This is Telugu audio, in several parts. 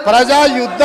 ప్రజా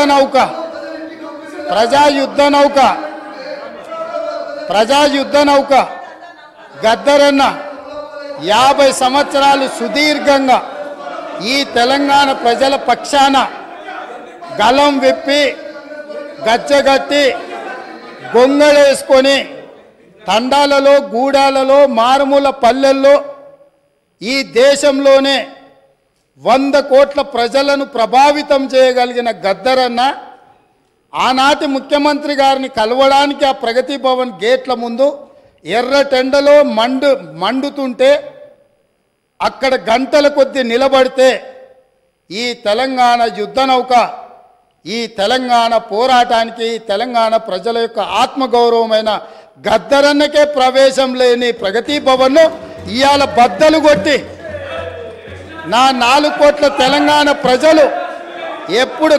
యుద్ధ నౌక గద్దరన్న 50 సంవత్సరాలు సుదీర్ఘంగా ఈ తెలంగాణ ప్రజల పక్షాన గలం విప్పి గచ్చగట్టి గొంగళేసుకొని తండాలలో గూడాలలో మారుమూల పల్లెల్లో ఈ దేశంలోనే 100 కోట్ల ప్రజలను ప్రభావితం చేయగలిగిన గద్దరన్న ఆనాటి ముఖ్యమంత్రి గారిని కలవడానికి ఆ ప్రగతి భవన్ గేట్ల ముందు ఎర్రటెండలో మండుతుంటే అక్కడ గంటల కొద్దీ నిలబడితే ఈ తెలంగాణ యుద్ధ నౌక ఈ తెలంగాణ పోరాటానికి తెలంగాణ ప్రజల యొక్క ఆత్మగౌరవమైన గద్దరన్నకే ప్రవేశం లేని ప్రగతి భవన్ను ఇవాళ బద్దలు కొట్టి నా 4 కోట్ల తెలంగాణ ప్రజలు ఎప్పుడు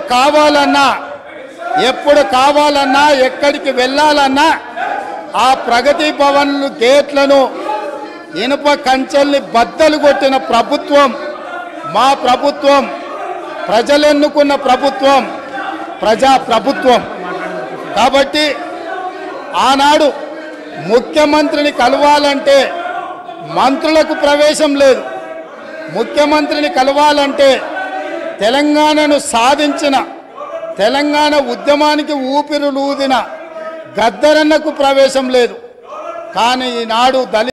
కావాలన్నా ఎక్కడికి వెళ్ళాలన్నా ఆ ప్రగతి భవన్లు గేట్లను ఇనుప కంచెల్ని బద్దలు కొట్టిన ప్రభుత్వం మా ప్రభుత్వం, ప్రజలెన్నుకున్న ప్రభుత్వం, ప్రజా ప్రభుత్వం. కాబట్టి ఆనాడు ముఖ్యమంత్రిని కలవాలంటే మంత్రులకు ప్రవేశం లేదు. ముఖ్యమంత్రిని కలవాలంటే తెలంగాణను సాధించిన తెలంగాణ ఉద్యమానికి ఊపిరులూదిన గద్దరన్నకు ప్రవేశం లేదు. కానీ ఈనాడు